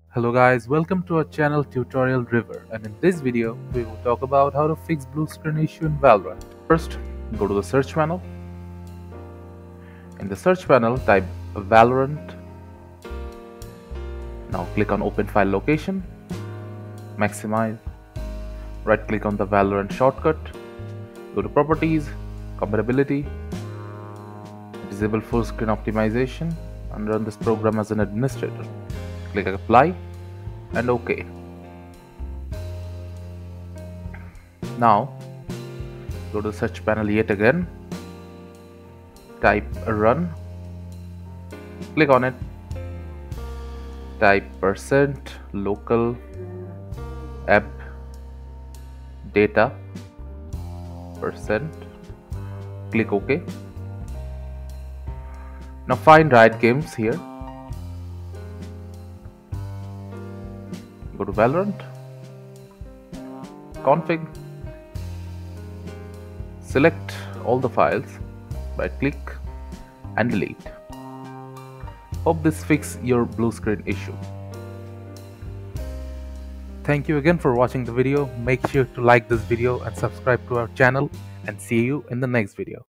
Hello guys, welcome to our channel Tutorial River, and in this video we will talk about how to fix blue screen issue in Valorant. First, go to the search panel. In the search panel, type Valorant. Now click on open file location, maximize, right click on the Valorant shortcut, go to properties, compatibility, disable full screen optimization and run this program as an administrator. Click apply and OK. Now go to the search panel yet again, type run, click on it, type %local app data %, click OK. Now find Riot Games here. Go to Valorant, config, select all the files, right click and delete. Hope this fixes your blue screen issue. Thank you again for watching the video. Make sure to like this video and subscribe to our channel, and see you in the next video.